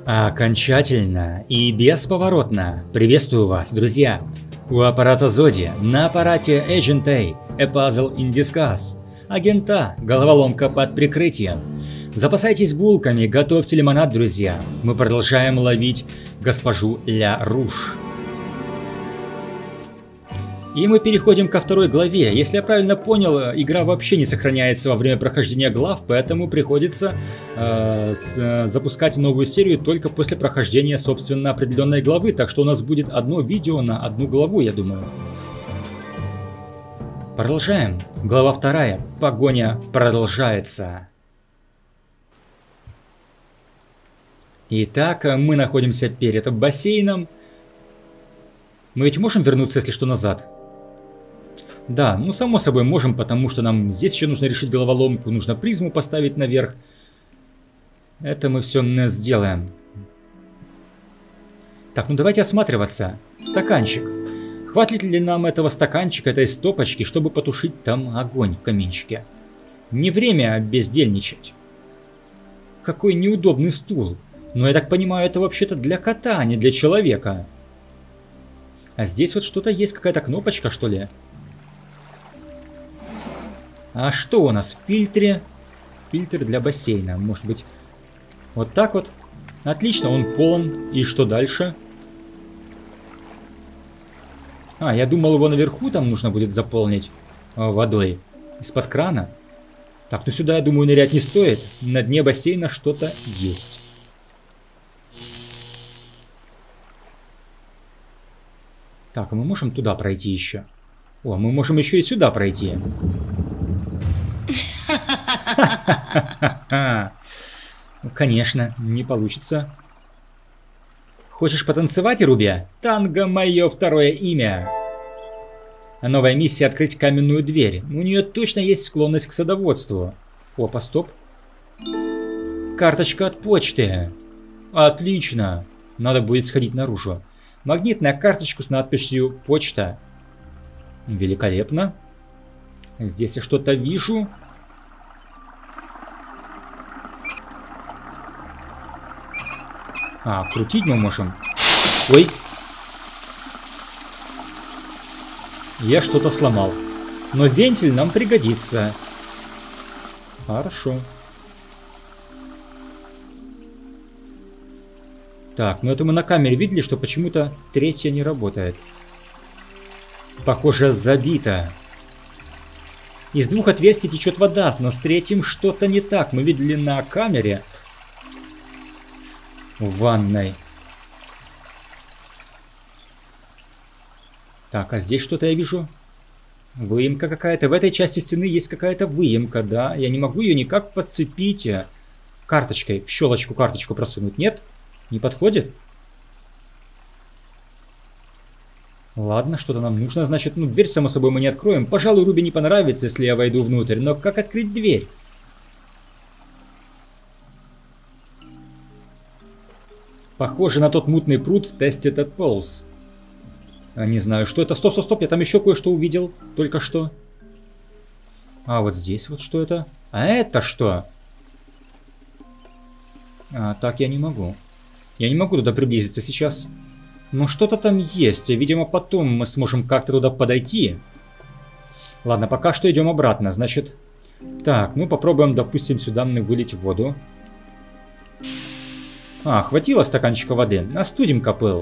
Окончательно и бесповоротно приветствую вас, друзья! У аппарата Зоди на аппарате Agent A Puzzle in Disguise. Агента, головоломка под прикрытием. Запасайтесь булками, готовьте лимонад, друзья. Мы продолжаем ловить госпожу Ля Руш. И мы переходим ко второй главе. Если я правильно понял, игра вообще не сохраняется во время прохождения глав, поэтому приходится запускать новую серию только после прохождения, собственно, определенной главы. Так что у нас будет одно видео на одну главу, я думаю. Продолжаем. Глава 2. Погоня продолжается. Итак, мы находимся перед бассейном. Мы ведь можем вернуться, если что, назад? Да, ну само собой можем, потому что нам здесь еще нужно решить головоломку, нужно призму поставить наверх. Это мы все сделаем. Так, ну давайте осматриваться. Стаканчик. Хватит ли нам этого стаканчика, этой стопочки, чтобы потушить там огонь в каминчике? Не время бездельничать. Какой неудобный стул. Но я так понимаю, это вообще-то для кота, а не для человека. А здесь вот что-то есть, какая-то кнопочка, что ли? А что у нас в фильтре? Фильтр для бассейна. Может быть, вот так вот? Отлично, он полон. И что дальше? А, я думал, его наверху там нужно будет заполнить водой. Из-под крана. Так, ну сюда, я думаю, нырять не стоит. На дне бассейна что-то есть. Так, а мы можем туда пройти еще? О, мы можем еще и сюда пройти. Конечно, не получится. Хочешь потанцевать, Руби? Танго — мое второе имя. Новая миссия — открыть каменную дверь. У нее точно есть склонность к садоводству. Опа, стоп. Карточка от почты. Отлично. Надо будет сходить наружу. Магнитная карточка с надписью «Почта». Великолепно. Здесь я что-то вижу. А, крутить мы можем. Ой. Я что-то сломал. Но вентиль нам пригодится. Хорошо. Так, ну это мы на камере видели, что почему-то третья не работает. Похоже, забита. Из двух отверстий течет вода, но с третьим что-то не так. Мы видели на камере. В ванной. Так, а здесь что-то я вижу. Выемка какая-то. В этой части стены есть какая-то выемка, да. Я не могу ее никак подцепить карточкой. В щелочку карточку просунуть. Нет? Не подходит? Ладно, что-то нам нужно. Значит, ну дверь, само собой, мы не откроем. Пожалуй, Руби не понравится, если я войду внутрь. Но как открыть дверь? Похоже на тот мутный пруд в тесте Dead Pulse. Не знаю, что это. Стоп, стоп, стоп, я там еще кое-что увидел. Только что. А, вот здесь вот что это? А это что? А, так я не могу. Я не могу туда приблизиться сейчас. Но что-то там есть. Видимо, потом мы сможем как-то туда подойти. Ладно, пока что идем обратно. Значит, так, ну попробуем, допустим, сюда вылить воду. А, хватило стаканчика воды. Остудим капел.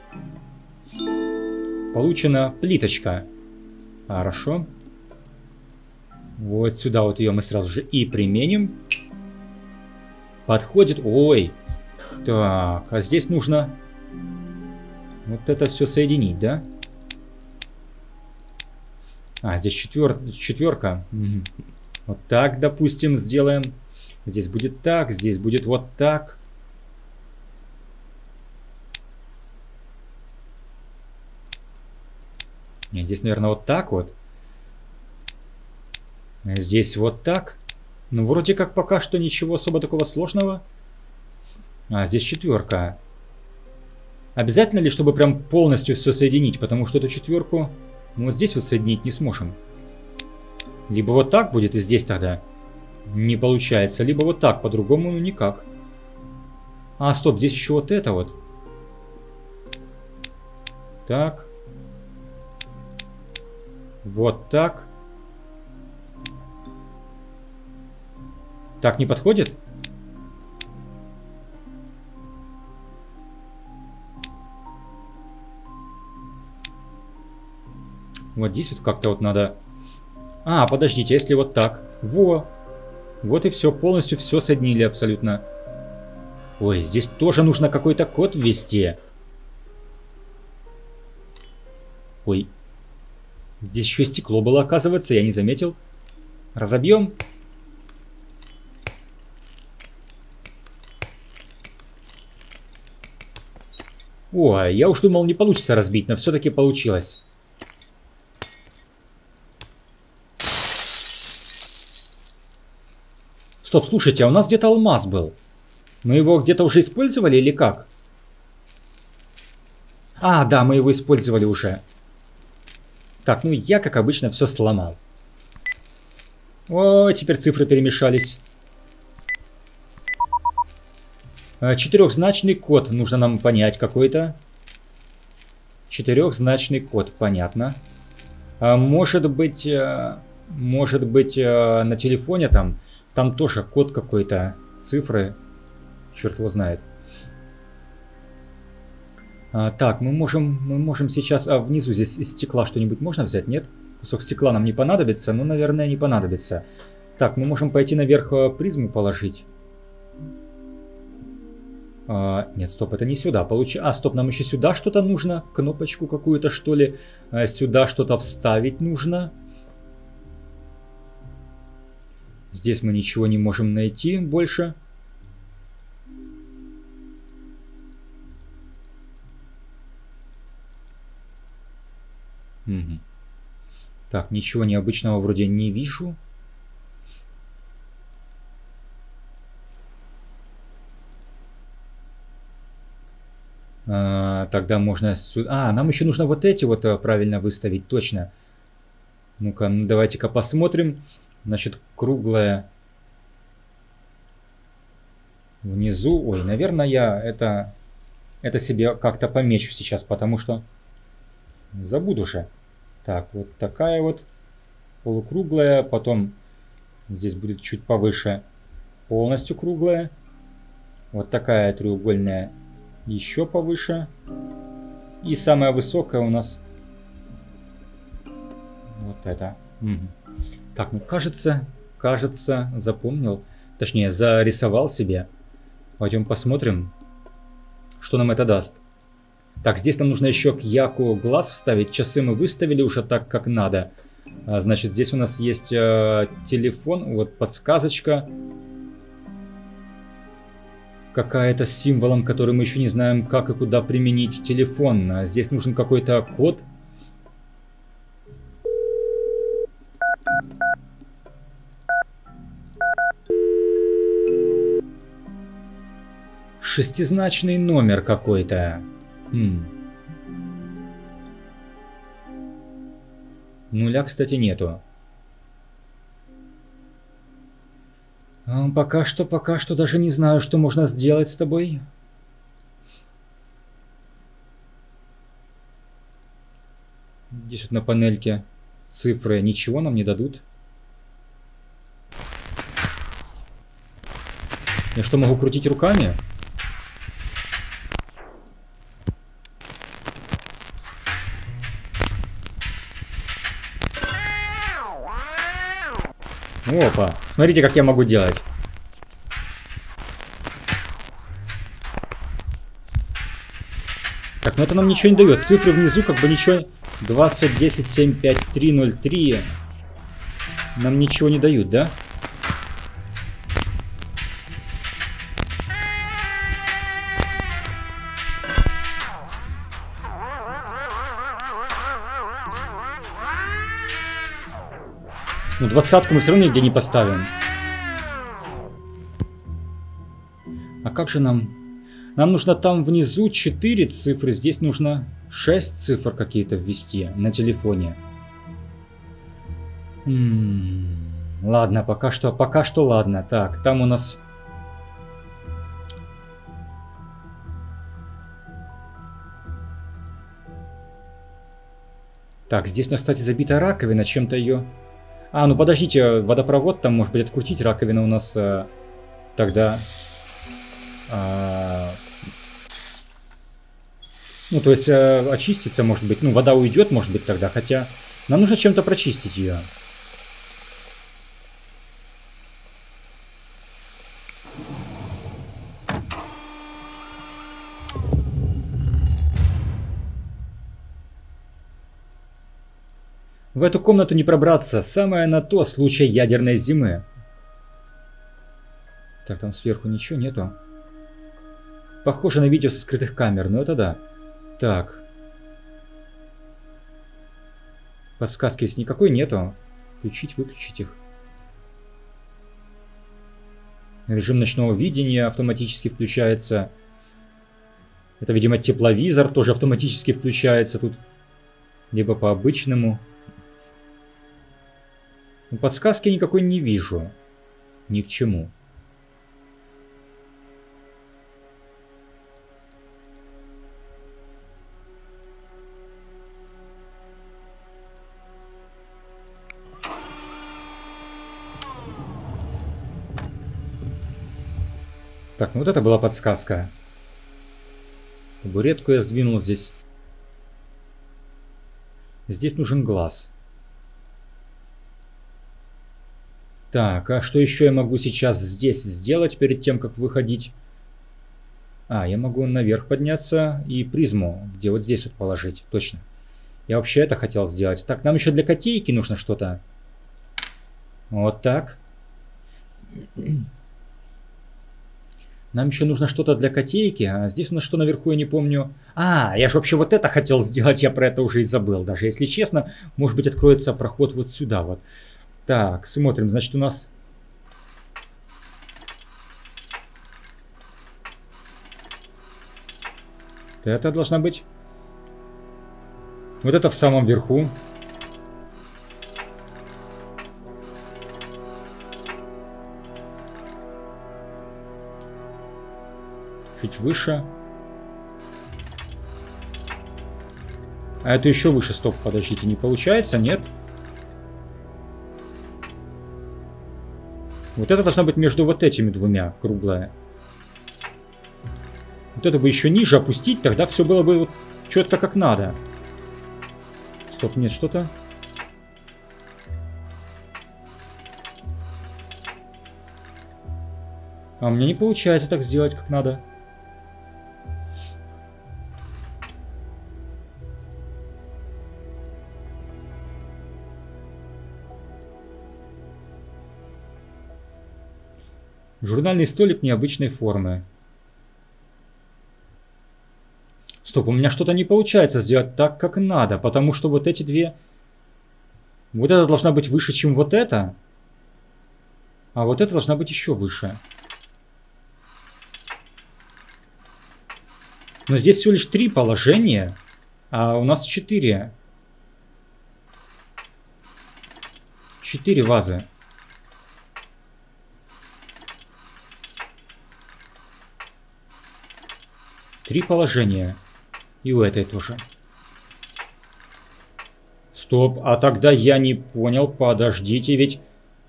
Получена плиточка. Хорошо. Вот сюда вот ее мы сразу же и применим. Подходит. Ой. Так, а здесь нужно вот это все соединить, да? А, здесь четверка. Угу. Вот так, допустим, сделаем. Здесь будет так, здесь будет вот так. Нет, здесь, наверное, вот так вот. Здесь вот так. Ну, вроде как пока что ничего особо такого сложного. А, здесь четверка. Обязательно ли, чтобы прям полностью все соединить? Потому что эту четверку мы вот здесь вот соединить не сможем. Либо вот так будет и здесь тогда. Не получается. Либо вот так, по-другому никак. А, стоп, здесь еще вот это вот. Так. Вот так. Так, не подходит? Вот здесь вот как-то вот надо... А, подождите, если вот так. Во. Вот и все, полностью все соединили абсолютно. Ой, здесь тоже нужно какой-то код ввести. Ой. Здесь еще и стекло было, оказывается, я не заметил. Разобьем. О, я уж думал, не получится разбить, но все-таки получилось. Стоп, слушайте, а у нас где-то алмаз был. Мы его где-то уже использовали или как? А, да, мы его использовали уже. Так, ну я, как обычно, все сломал. О, теперь цифры перемешались. Четырехзначный код нужно нам понять какой-то. Четырехзначный код, понятно. Может быть, на телефоне там тоже код какой-то, цифры. Черт его знает. Так, мы можем сейчас... внизу здесь из стекла что-нибудь можно взять, нет? Кусок стекла нам не понадобится, ну, наверное, не понадобится. Так, мы можем пойти наверх призму положить. Нет, стоп, это не сюда. Стоп, нам еще сюда что-то нужно. Кнопочку какую-то, что ли. Сюда что-то вставить нужно. Здесь мы ничего не можем найти больше. Угу. Так, ничего необычного вроде не вижу. Тогда можно сюда... нам еще нужно вот эти вот правильно выставить, точно. Ну-ка, давайте-ка посмотрим. Значит, круглая внизу. Ой, наверное, я это себе как-то помечу сейчас, потому что забуду же. Так, вот такая вот полукруглая, потом здесь будет чуть повыше полностью круглая. Вот такая треугольная еще повыше. И самая высокая у нас вот это. Угу. Так, ну кажется, запомнил. Точнее, зарисовал себе. Пойдем посмотрим, что нам это даст. Так, здесь нам нужно еще к яку глаз вставить. Часы мы выставили уже так, как надо. Значит, здесь у нас есть телефон. Вот подсказочка. Какая-то с символом, который мы еще не знаем, как и куда применить телефон. Здесь нужен какой-то код. Шестизначный номер какой-то. Нуля, кстати, нету. Пока что даже не знаю, что можно сделать с тобой. Здесь вот на панельке цифры ничего нам не дадут. Я что, могу крутить руками? Опа, смотрите, как я могу делать. Так, ну это нам ничего не дает. Цифры внизу как бы ничего... 20, 10, 7, 5, 3, 0, 3. Нам ничего не дают, да? Ну, 20-ку мы все равно нигде не поставим. А как же нам... Нам нужно там внизу 4 цифры. Здесь нужно 6 цифр какие-то ввести на телефоне. Ладно, пока что ладно. Так, там у нас... Так, здесь у нас, кстати, забита раковина, чем-то ее... А, ну подождите, водопровод там, может быть, открутить, раковина у нас тогда... ну, то есть очистится, может быть. Ну, вода уйдет, может быть, тогда, хотя... Нам нужно чем-то прочистить ее. В эту комнату не пробраться. Самое на то случай ядерной зимы. Так, там сверху ничего нету. Похоже на видео со скрытых камер, но это да. Так. Подсказки здесь никакой нету. Включить, выключить их. Режим ночного видения автоматически включается. Это, видимо, тепловизор тоже автоматически включается тут. Либо по обычному. Но подсказки никакой не вижу. Ни к чему. Так, ну вот это была подсказка. Табуретку я сдвинул здесь. Здесь нужен глаз. Так, а что еще я могу сейчас здесь сделать перед тем, как выходить? А, я могу наверх подняться и призму, где вот здесь вот положить. Точно. Я вообще это хотел сделать. Так, нам еще для котейки нужно что-то. Вот так. Нам еще нужно что-то для котейки. А здесь у нас что наверху, я не помню. А, я же вообще вот это хотел сделать. Я про это уже и забыл. Даже если честно, может быть, откроется проход вот сюда вот. Так, смотрим. Значит, у нас... Это должна быть... Вот это в самом верху. Чуть выше. А это еще выше. Стоп, подождите, не получается, нет? Вот это должна быть между вот этими двумя, круглая. Вот это бы еще ниже опустить, тогда все было бы вот четко как надо. Стоп, нет, что-то... А мне не получается так сделать, как надо. Журнальный столик необычной формы. Стоп, у меня что-то не получается сделать так, как надо, потому что вот эти две... Вот это должна быть выше, чем вот это. А вот это должна быть еще выше. Но здесь всего лишь 3 положения, а у нас 4. 4 вазы. Три положения. И у этой тоже. Стоп, а тогда я не понял. Подождите, ведь...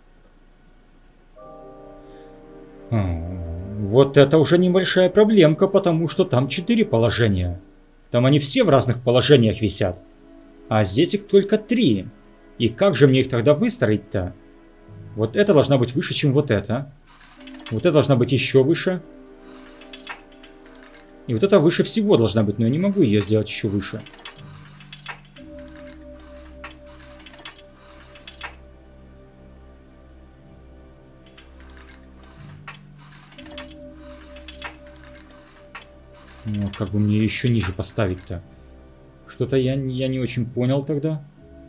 Вот это уже небольшая проблемка, потому что там 4 положения. Там они все в разных положениях висят. А здесь их только 3. И как же мне их тогда выстроить-то? Вот это должна быть выше, чем вот это. Вот это должна быть еще выше. И вот это выше всего должна быть, но я не могу ее сделать еще выше. Ну, как бы мне еще ниже поставить-то? Что-то я не очень понял тогда.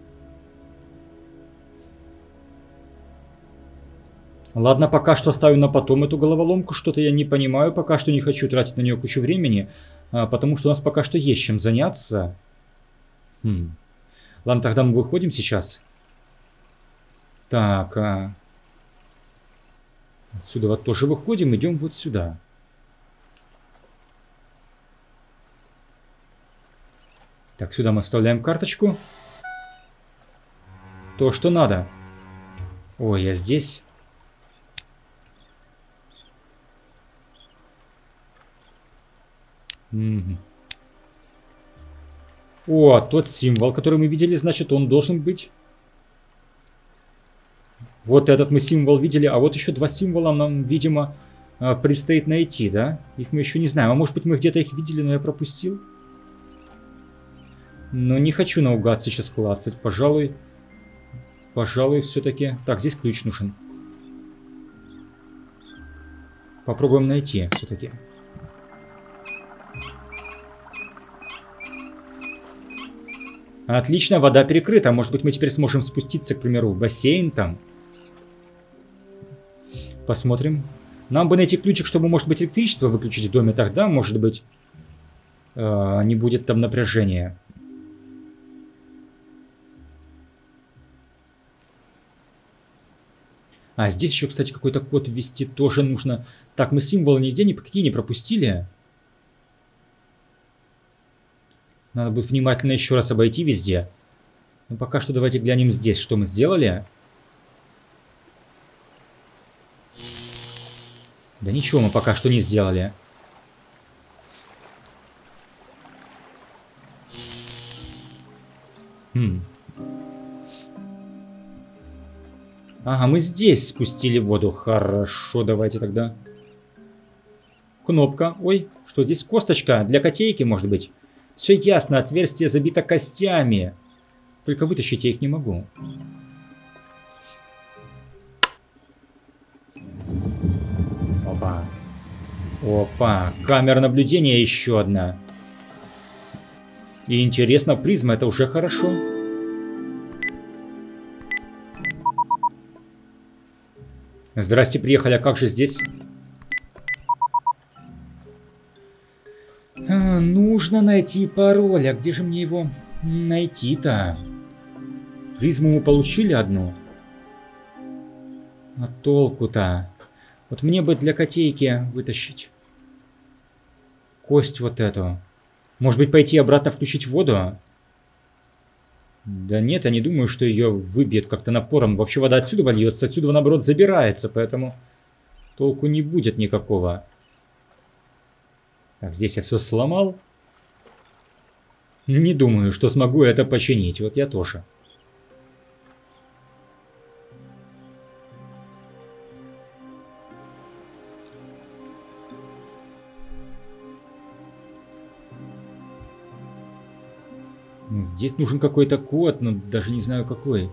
Ладно, пока что оставим на потом эту головоломку. Что-то я не понимаю, пока что не хочу тратить на нее кучу времени. Потому что у нас пока что есть чем заняться. Ладно, тогда мы выходим сейчас. Так. Отсюда вот тоже выходим, идем вот сюда. Так, сюда мы вставляем карточку. То, что надо. Ой, я здесь. Угу. О, тот символ, который мы видели, значит, он должен быть. Вот этот мы символ видели, а вот еще два символа нам, видимо, предстоит найти, да? Их мы еще не знаем. А может быть, мы где-то их видели, но я пропустил? Но не хочу наугад сейчас клацать. Пожалуй, все-таки... Так, здесь ключ нужен. Попробуем найти все-таки. Отлично, вода перекрыта. Может быть, мы теперь сможем спуститься, к примеру, в бассейн там. Посмотрим. Нам бы найти ключик, чтобы, может быть, электричество выключить в доме. Тогда, может быть, не будет там напряжения. А здесь еще, кстати, какой-то код ввести тоже нужно. Так, мы символы нигде никакие не пропустили. Надо будет внимательно еще раз обойти везде. Но пока что давайте глянем здесь, что мы сделали. Да ничего мы пока что не сделали. Ага, мы здесь спустили воду. Хорошо, давайте тогда. Кнопка. Ой, что здесь? Косточка для котейки, может быть. Все ясно, отверстие забито костями. Только вытащить я их не могу. Опа. Опа. Камера наблюдения еще одна. И интересно, призма, это уже хорошо. Здрасте, приехали, а как же здесь? Нужно найти пароль, а где же мне его найти-то? Призму мы получили одну. А толку-то? Вот мне бы для котейки вытащить кость вот эту. Может быть, пойти обратно включить воду? Да нет, я не думаю, что ее выбьет как-то напором. Вообще вода отсюда вольется, отсюда наоборот забирается, поэтому толку не будет никакого. Так, здесь я все сломал. Не думаю, что смогу это починить. Вот я тоже. Здесь нужен какой-то код, но даже не знаю какой.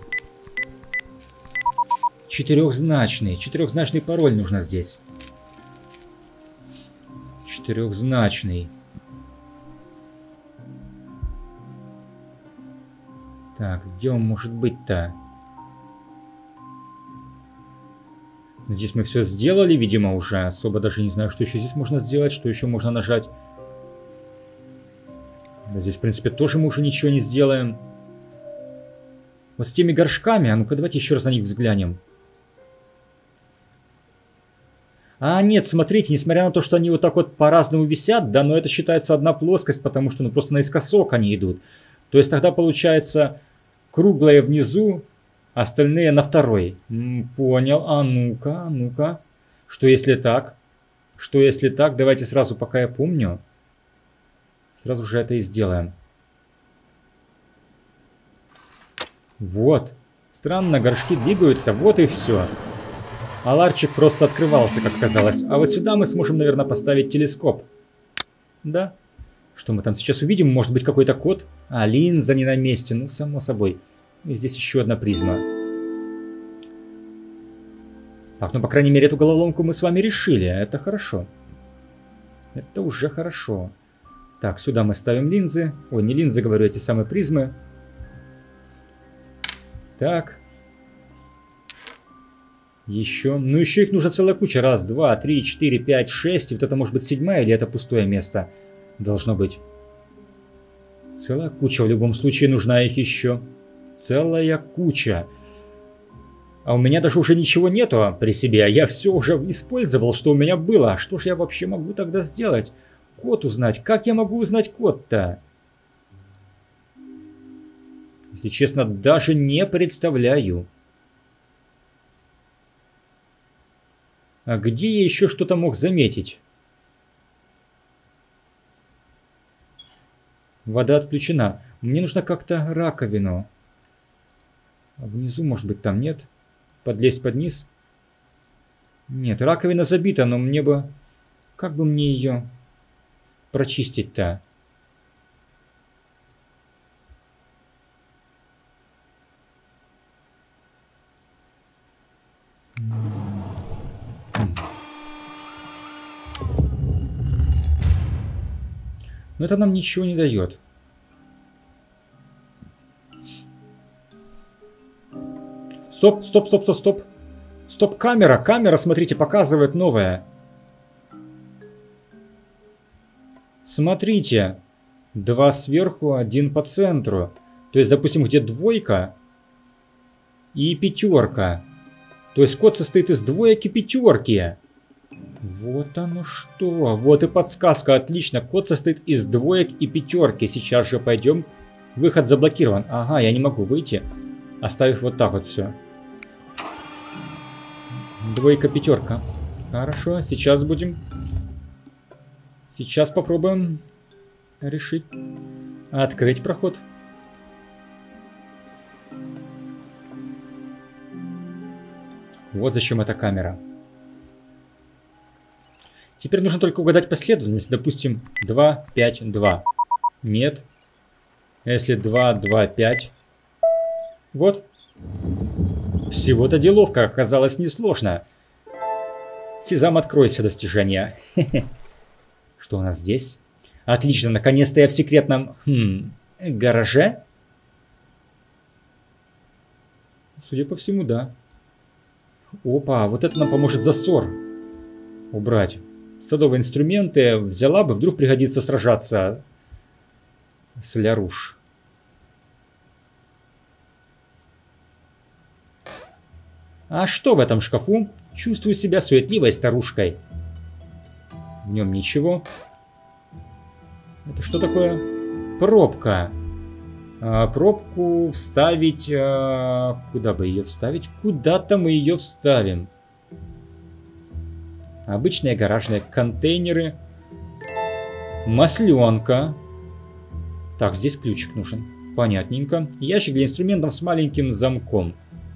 Четырехзначный. Четырехзначный пароль нужно здесь. Четырехзначный. Так, где он может быть-то? Здесь мы все сделали, видимо, уже. Особо даже не знаю, что еще здесь можно сделать, что еще можно нажать. Да, здесь, в принципе, тоже мы уже ничего не сделаем. Вот с теми горшками, а ну-ка давайте еще раз на них взглянем. А нет, смотрите, несмотря на то, что они вот так вот по-разному висят, да, но это считается одна плоскость, потому что ну просто наискосок они идут. То есть тогда получается круглое внизу, остальные на второй. Понял, а ну-ка, а ну-ка. Что если так? Что если так? Давайте сразу, пока я помню, сразу же это и сделаем. Вот. Странно, горшки двигаются, вот и все. А ларчик просто открывался, как оказалось. А вот сюда мы сможем, наверное, поставить телескоп. Да. Что мы там сейчас увидим? Может быть, какой-то код? А, линза не на месте. Ну, само собой. И здесь еще одна призма. Так, ну, по крайней мере, эту головоломку мы с вами решили. Это хорошо. Это уже хорошо. Так, сюда мы ставим линзы. Ой, не линзы, говорю, эти самые призмы. Так. Еще. Ну, еще их нужна целая куча. Раз, два, три, четыре, пять, шесть. Вот это может быть седьмая или это пустое место? Должно быть. Целая куча. В любом случае нужна их еще. Целая куча. А у меня даже уже ничего нету при себе. Я все уже использовал, что у меня было. Что же я вообще могу тогда сделать? Код узнать. Как я могу узнать код-то? Если честно, даже не представляю. А где я еще что-то мог заметить? Вода отключена. Мне нужно как-то раковину. А внизу, может быть, там нет? Подлезть под низ? Нет, раковина забита, но мне бы... Как бы мне ее прочистить-то? Но это нам ничего не дает. Стоп, стоп, стоп, стоп, стоп. Стоп, камера, камера, смотрите, показывает новое. Смотрите. 2 сверху, 1 по центру. То есть, допустим, где двойка и пятерка. То есть код состоит из двоек и пятерки. Вот оно что. Вот и подсказка. Отлично. Код состоит из двоек и пятерки. Сейчас же пойдем. Выход заблокирован. Ага, я не могу выйти, оставив вот так вот все. Двойка, пятерка. Хорошо, сейчас будем. Сейчас попробуем решить. Открыть проход. Вот зачем эта камера. Теперь нужно только угадать последовательность. Допустим, 2, 5, 2. Нет. Если 2, 2, 5. Вот. Всего-то деловка оказалась несложно. Сезам, откройся, достижение. Что у нас здесь? Отлично, наконец-то я в секретном гараже. Судя по всему, да. Опа, вот это нам поможет засор убрать. Садовые инструменты взяла бы, вдруг пригодится сражаться с Ляруш. А что в этом шкафу? Чувствую себя суетливой старушкой. В нем ничего. Это что такое? Пробка. Пробку вставить... Куда бы ее вставить? Куда-то мы ее вставим. Обычные гаражные контейнеры. Масленка. Так, здесь ключик нужен. Понятненько. Ящик для инструментов с маленьким замком.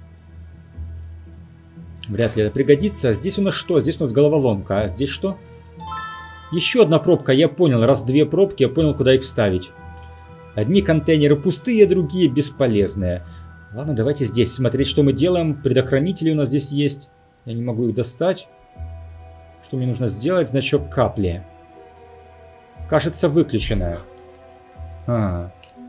Вряд ли это пригодится. Здесь у нас что? Здесь у нас головоломка. А здесь что? Еще одна пробка. Я понял. Раз 2 пробки, я понял, куда их вставить. Одни контейнеры пустые, другие бесполезные. Ладно, давайте здесь смотреть, что мы делаем. Предохранители у нас здесь есть. Я не могу их достать. Что мне нужно сделать? Значок капли. Кажется, выключенная. Но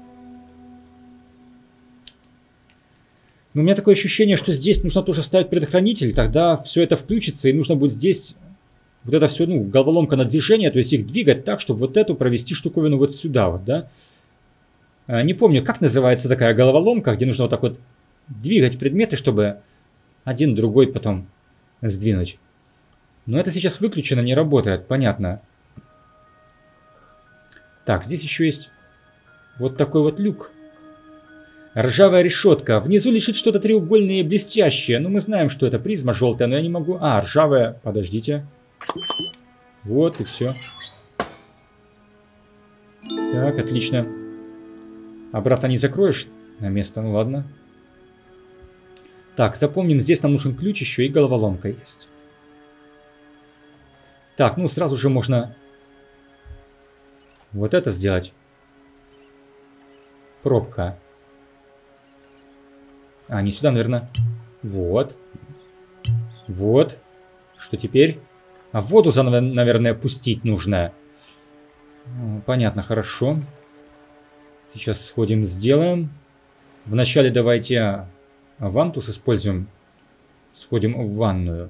у меня такое ощущение, что здесь нужно тоже ставить предохранитель. Тогда все это включится, и нужно будет здесь вот это все, ну, головоломка на движение. То есть их двигать так, чтобы вот эту провести штуковину вот сюда вот, да. Не помню, как называется такая головоломка, где нужно вот так вот двигать предметы, чтобы один другой потом сдвинуть. Но это сейчас выключено, не работает, понятно. Так, здесь еще есть вот такой вот люк. Ржавая решетка. Внизу лежит что-то треугольное и блестящее. Ну, мы знаем, что это призма желтая, но я не могу... А, ржавая. Подождите. Вот и все. Так, отлично. Обратно не закроешь на место? Ну, ладно. Так, запомним, здесь нам нужен ключ еще и головоломка есть. Так, ну сразу же можно вот это сделать. Пробка. А, не сюда, наверное. Вот. Вот. Что теперь? А воду заново, наверное, пустить нужно. Понятно, хорошо. Сейчас сходим, сделаем. Вначале давайте вантус используем. Сходим в ванную.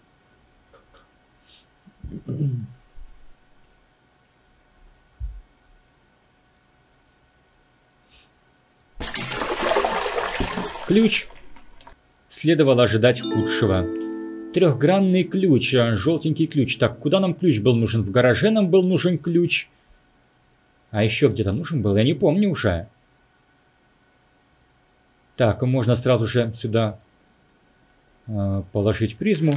Ключ. Следовало ожидать худшего. Трехгранный ключ, желтенький ключ. Так, куда нам ключ был нужен? В гараже нам был нужен ключ. А еще где-то нужен был, я не помню уже. Так, можно сразу же сюда положить призму.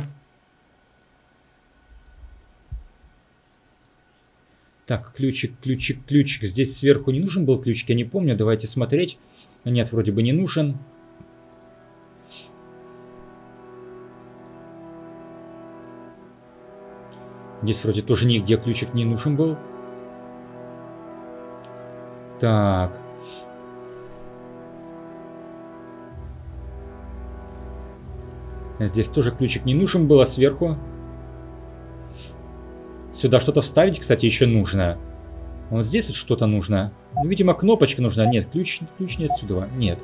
Так, ключик, ключик, ключик. Здесь сверху не нужен был ключик, я не помню. Давайте смотреть. Нет, вроде бы не нужен. Здесь вроде тоже нигде ключик не нужен был. Так. Здесь тоже ключик не нужен был, а сверху... Сюда что-то вставить, кстати, еще нужно. Вот здесь вот что-то нужно. Ну, видимо, кнопочка нужна. Нет, ключ не отсюда. Нет.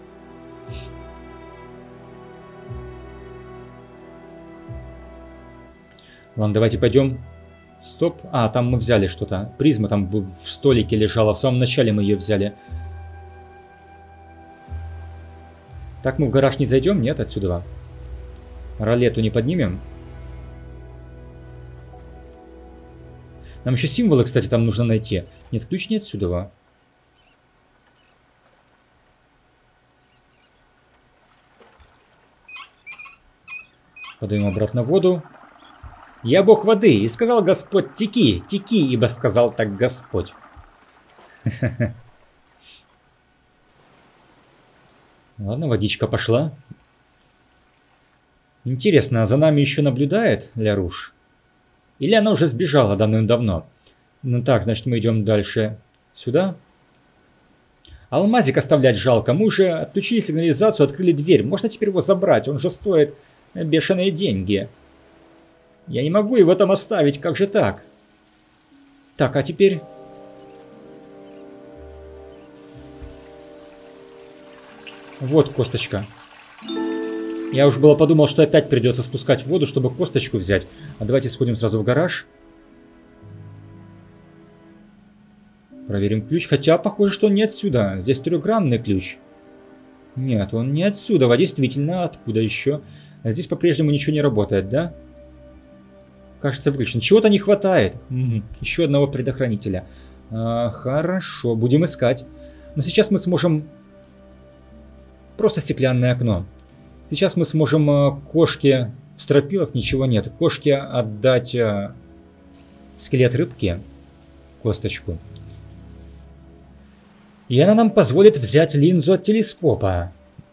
Ладно, давайте пойдем. Стоп. А, там мы взяли что-то. Призма там в столике лежала. В самом начале мы ее взяли. Так, мы в гараж не зайдем? Нет, отсюда. Ролету не поднимем. Нам еще символы, кстати, там нужно найти. Нет, ключ не отсюда. Подаем обратно в воду. Я бог воды, и сказал Господь, теки, теки, ибо сказал так Господь. Ладно, водичка пошла. Интересно, а за нами еще наблюдает Ля-Руш? Или она уже сбежала давным-давно? Ну так, значит, мы идем дальше сюда. Алмазик оставлять жалко. Мы уже отключили сигнализацию, открыли дверь. Можно теперь его забрать, он же стоит бешеные деньги. Я не могу его там оставить, как же так? Так, а теперь... Вот косточка. Я уж было подумал, что опять придется спускать воду, чтобы косточку взять. А давайте сходим сразу в гараж. Проверим ключ. Хотя, похоже, что не отсюда. Здесь трехгранный ключ. Нет, он не отсюда. А действительно, откуда еще? А здесь по-прежнему ничего не работает, да? Кажется, выключен. Чего-то не хватает. Еще одного предохранителя. Хорошо, будем искать. Но сейчас мы сможем... Просто стеклянное окно. Сейчас мы сможем кошке... В стропилах ничего нет. Кошке отдать скелет рыбки. Косточку. И она нам позволит взять линзу от телескопа.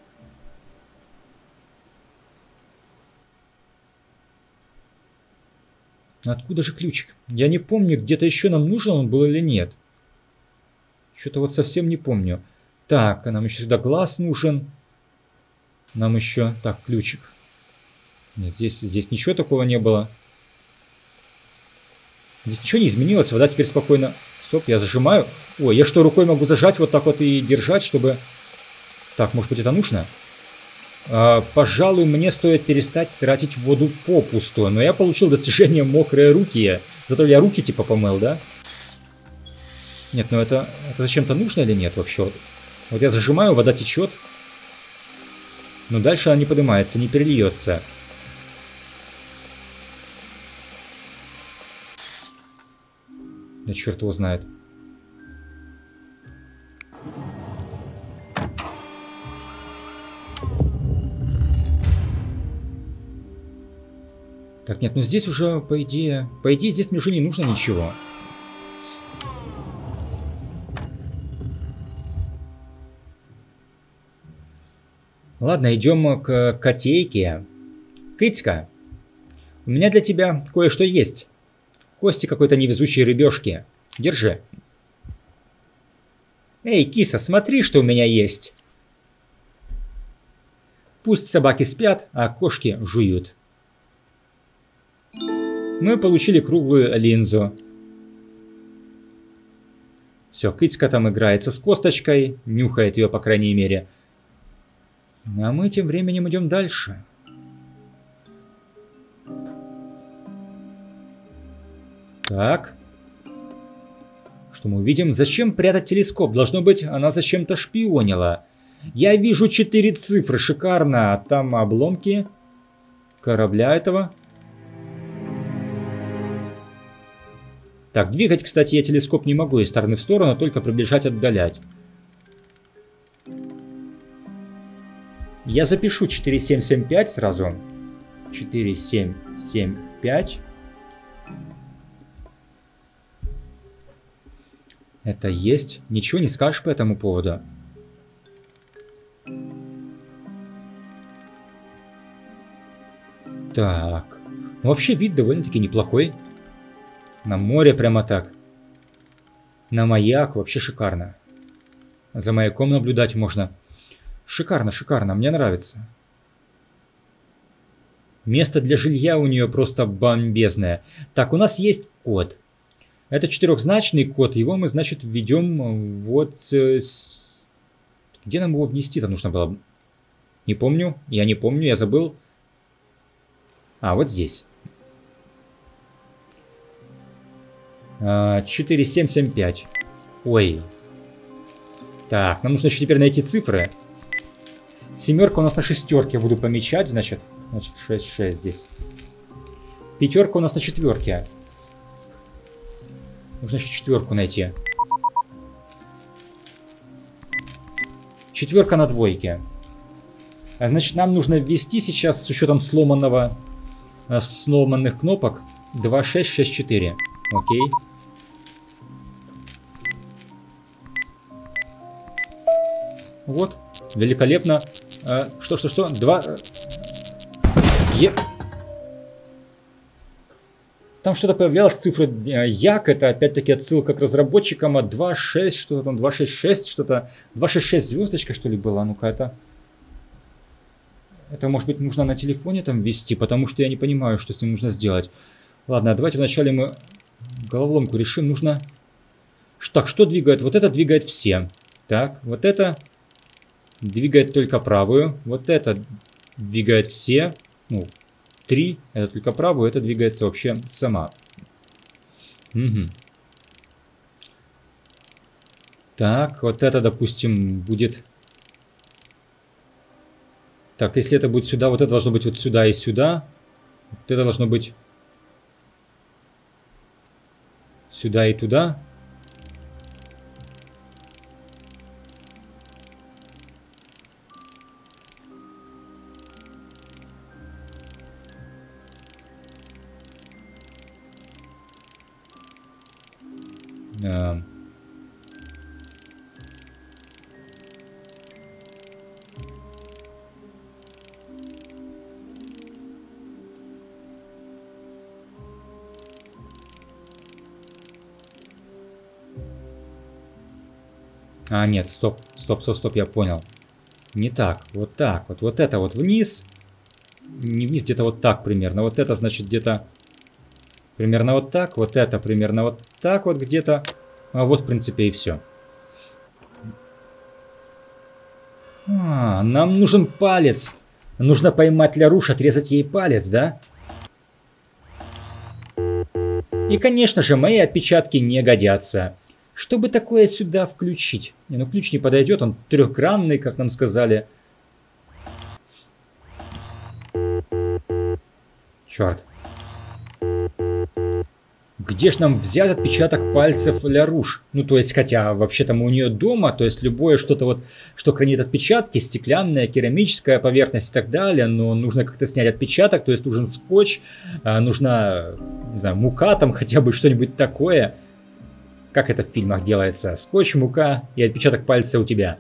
Откуда же ключик? Я не помню, где-то еще нам нужен он был или нет. Что-то вот совсем не помню. Так, а нам еще сюда глаз нужен. Нам еще... Так, ключик. Нет, здесь ничего такого не было. Здесь ничего не изменилось. Вода теперь спокойно... Стоп, я зажимаю. Ой, я что, рукой могу зажать вот так вот и держать, чтобы... Так, может быть, это нужно? Пожалуй, мне стоит перестать тратить воду попусту. Но я получил достижение мокрые руки. Зато я руки типа помыл, да? Нет, ну это зачем-то нужно или нет вообще? Вот я зажимаю, вода течет. Но дальше она не поднимается, не перельется. Да черт его знает. Так, нет, ну здесь уже, по идее, здесь мне уже не нужно ничего. Ладно, идем к котейке. Кытька, у меня для тебя кое-что есть. Кости какой-то невезучей рыбешки. Держи. Эй, киса, смотри, что у меня есть. Пусть собаки спят, а кошки жуют. Мы получили круглую линзу. Все, Кытька там играется с косточкой, нюхает ее, по крайней мере. А мы тем временем идем дальше. Так. Что мы увидим? Зачем прятать телескоп? Должно быть, она зачем-то шпионила. Я вижу 4 цифры, шикарно. А там обломки корабля этого. Так, двигать, кстати, я телескоп не могу из стороны в сторону, только приближать, отдалять. Я запишу 4775 сразу. 4775. Это есть. Ничего не скажешь по этому поводу? Так. Ну, вообще вид довольно-таки неплохой. На море прямо так. На маяк вообще шикарно. За маяком наблюдать можно. Шикарно, шикарно. Мне нравится. Место для жилья у нее просто бомбезное. Так, у нас есть код. Это 4-значный код. Его мы, значит, введем вот... Где нам его внести-то нужно было? Не помню. Я не помню, я забыл. А, вот здесь. 4775. Ой. Так, нам нужно еще теперь найти цифры. Семерка у нас на шестерке буду помечать, значит 6 здесь. Пятерка у нас на четверке. Нужно еще четверку найти. Четверка на двойке. Значит, нам нужно ввести сейчас с учетом сломанных кнопок 2664. Окей. Вот. Великолепно. Что? 2... Там что-то появлялось, цифра Як, это опять-таки отсылка к разработчикам, а 2.6, что-то там, 2.6.6, что-то, 2.6.6 звездочка, что ли, была, ну-ка, это, может быть, нужно на телефоне там ввести, потому что я не понимаю, что с ним нужно сделать. Ладно, давайте вначале мы головоломку решим, нужно... Так, что двигает? Вот это двигает все. Так, вот это двигает только правую, вот это двигает все, ну, 3, это только правую, это двигается вообще сама. Угу. Так, вот это, допустим, будет... Так, если это будет сюда, вот это должно быть вот сюда и сюда. Вот это должно быть сюда и туда. А, нет, стоп, я понял. Не так, вот так, вот это вот вниз. Не вниз, где-то вот так примерно. Вот это, значит, где-то примерно вот так. Вот это примерно вот так вот где-то. А вот, в принципе, и все. Нам нужен палец. Нужно поймать Ляруш, отрезать ей палец, да? И, конечно же, мои отпечатки не годятся. Чтобы такое сюда включить? Не, ну ключ не подойдет, он трехгранный, как нам сказали. Черт. Где ж нам взять отпечаток пальцев Ляруш? Ну, то есть, хотя, вообще-то мы у нее дома, то есть, любое что-то вот, что хранит отпечатки, стеклянная, керамическая поверхность и так далее, но нужно как-то снять отпечаток, то есть, нужен скотч, нужна, не знаю, мука там, хотя бы что-нибудь такое. Как это в фильмах делается? Скотч, мука и отпечаток пальца у тебя.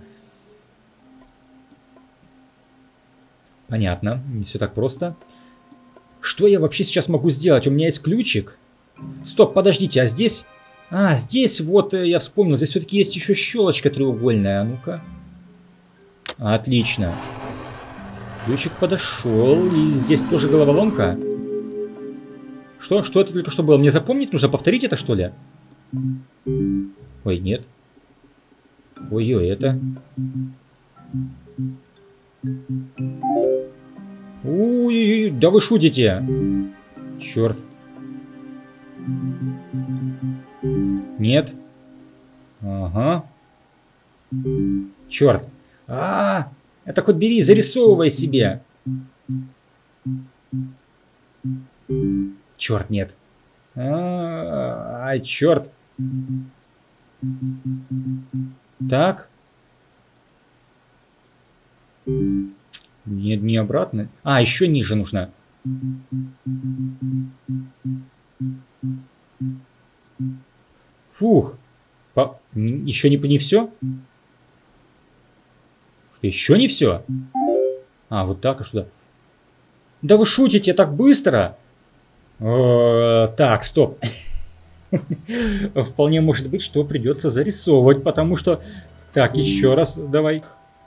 Понятно, не все так просто. Что я вообще сейчас могу сделать? У меня есть ключик. Стоп, подождите, а здесь... А, здесь вот, я вспомнил, здесь все-таки есть еще щелочка треугольная. А ну-ка. Отлично. Ключик подошел. И здесь тоже головоломка. Что? Что это только что было? Мне запомнить нужно? Повторить это, что ли? Ой, нет. Ой-ой, это... Ой, да вы шутите. Черт. Нет. Ага. Черт. Это хоть бери, зарисовывай себе. Черт, нет. Черт. Так. Нет, не обратно. А, еще ниже нужно. Фух. Еще не все? Что, еще не все? А, вот так, а что? Да вы шутите так быстро? Так, стоп. Вполне может быть, что придется зарисовывать, потому что... Так, еще раз давай.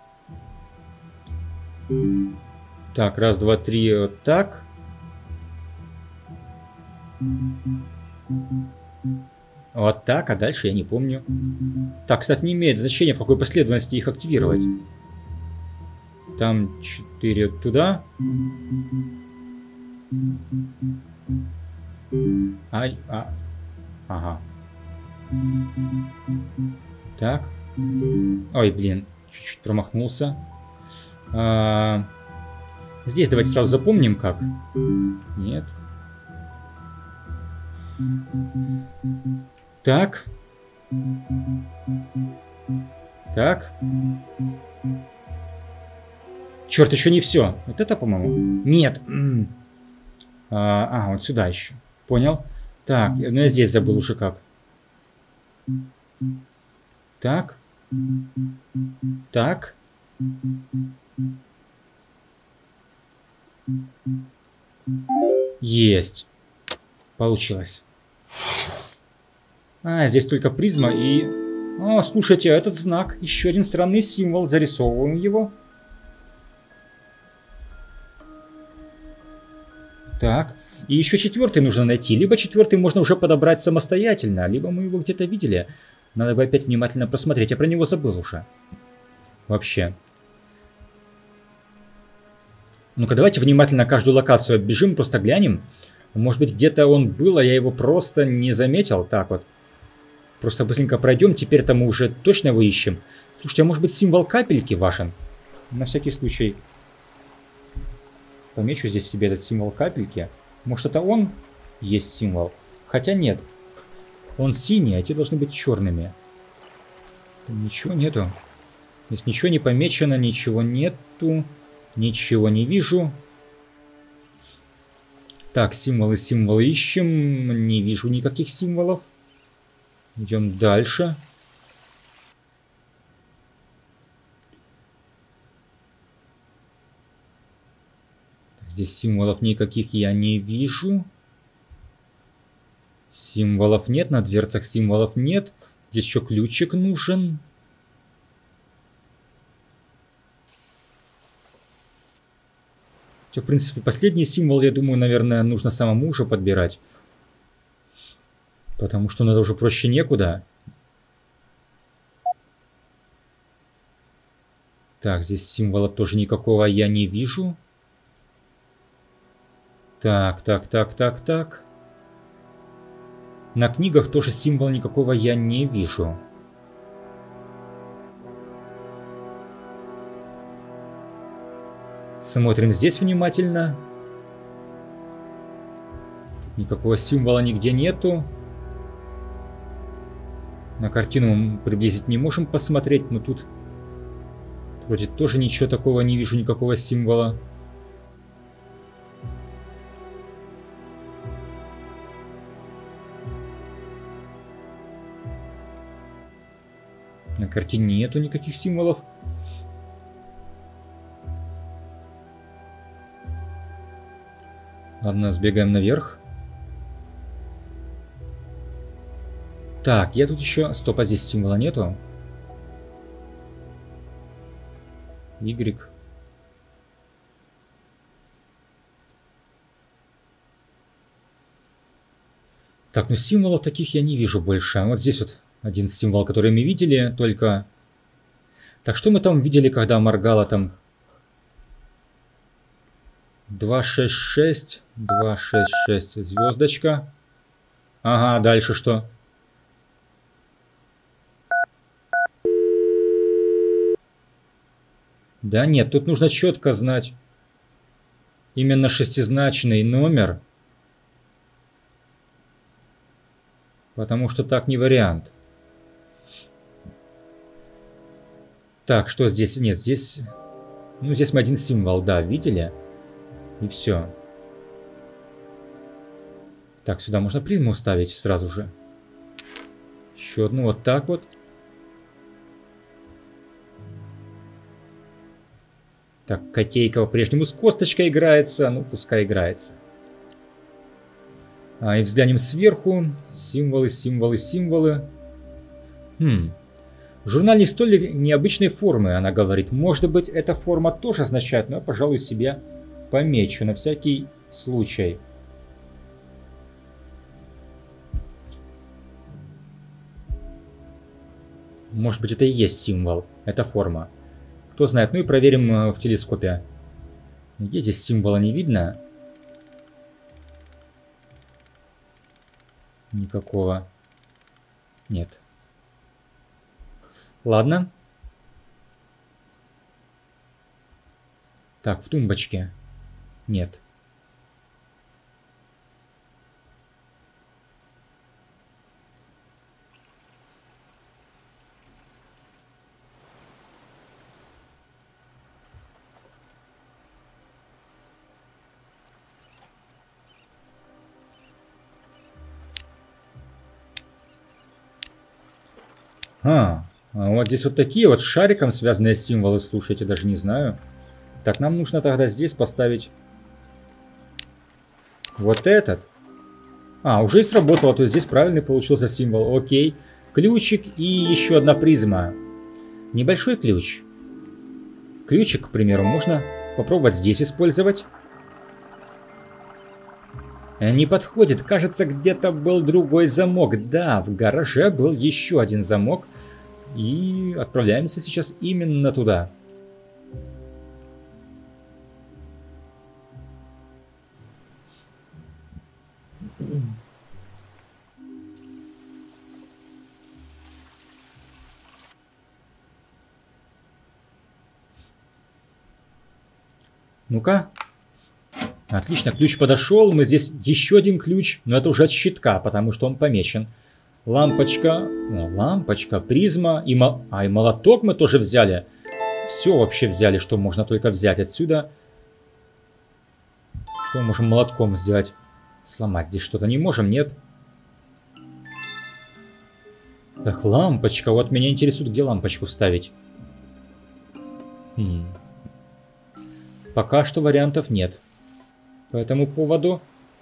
Так, раз, два, три, вот так. Вот так, а дальше я не помню. Так, кстати, не имеет значения, в какой последовательности их активировать. Там 4 туда. Ага. Так. Ой, блин, чуть-чуть промахнулся. Здесь давайте сразу запомним как. Нет. Так. Так. Черт, еще не все. Вот это, по-моему. Нет. Вот сюда еще. Понял. Так, ну я здесь забыл уже как. Так. Так. Есть. Получилось. Здесь только призма и... слушайте, этот знак. Еще один странный символ. Зарисовываем его. Так. И еще 4 нужно найти. Либо 4 можно уже подобрать самостоятельно, либо мы его где-то видели. Надо бы опять внимательно просмотреть. Я про него забыл уже. Вообще. Ну-ка, давайте внимательно каждую локацию оббежим, просто глянем. Может быть, где-то он был, а я его просто не заметил. Так вот. Просто быстренько пройдем. Теперь-то мы уже точно его ищем. Слушайте, а может быть символ капельки важен? На всякий случай. Помечу здесь себе этот символ капельки. Может, это он есть символ? Хотя нет. Он синий, а эти должны быть черными. Ничего нету. Здесь ничего не помечено, ничего нету. Ничего не вижу. Так, символы ищем. Не вижу никаких символов. Идем дальше. Здесь символов никаких я не вижу. Символов нет, на дверцах символов нет. Здесь еще ключик нужен. В принципе, последний символ, я думаю, наверное, нужно самому уже подбирать. Потому что надо уже проще некуда. Так, здесь символа тоже никакого я не вижу. Так. На книгах тоже символа никакого я не вижу. Смотрим здесь внимательно. Никакого символа нигде нету. На картину мы приблизить не можем посмотреть, но тут вроде тоже ничего такого не вижу, никакого символа. На картине нету никаких символов. Ладно, сбегаем наверх. Так, я тут еще... Стоп, а здесь символа нету? Y. Так, ну символов таких я не вижу больше. Вот здесь вот один символ, который мы видели, только... Так, что мы там видели, когда моргала там... 266, 266, звездочка. Ага, дальше что? Да нет, тут нужно четко знать именно шестизначный номер. Потому что так не вариант. Так, что здесь? Нет, здесь... Ну, здесь мы один символ, да, видели? И все. Так, сюда можно призму ставить сразу же. Еще одну вот так вот. Так, котейка по-прежнему с косточкой играется. Ну, пускай играется. И взглянем сверху. Символы, символы, символы. Журнал не столь необычной формы, она говорит. Может быть, эта форма тоже означает, но я, пожалуй, себе помечу на всякий случай. Может быть, это и есть символ, эта форма. Кто знает, ну и проверим в телескопе. Где здесь символа не видно? Никакого. Нет. Ладно. Так, в тумбочке. Нет. А вот здесь вот такие вот шариком связанные символы, слушайте, даже не знаю. Так, нам нужно тогда здесь поставить вот этот. Уже и сработало, то есть здесь правильный получился символ. Окей. Ключик и еще одна призма. Небольшой ключ. Ключик, к примеру, можно попробовать здесь использовать. Не подходит. Кажется, где-то был другой замок. Да, в гараже был еще один замок. И отправляемся сейчас именно туда. Ну-ка. Отлично, ключ подошел. Мы здесь еще один ключ, но это уже от щитка, потому что он помечен. Лампочка, лампочка, призма и молоток мы тоже взяли. Все вообще взяли, что можно только взять отсюда. Что мы можем молотком сделать? Сломать здесь что-то не можем, нет? Так, лампочка. Вот меня интересует, где лампочку ставить. Пока что вариантов нет. По этому поводу.